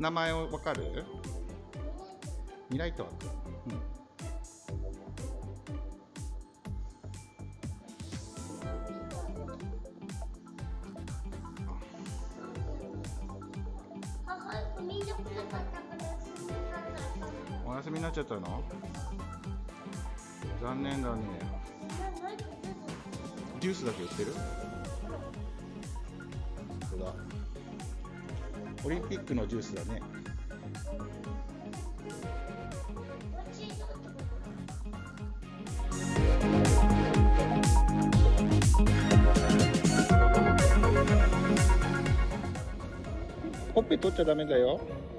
名前をわかる？ミライトワーク。お休みになっちゃったの？残念だね。ジュースだけ売ってる？そうだ。オリンピックのジュースだね。ほっぺ取っちゃダメだよ。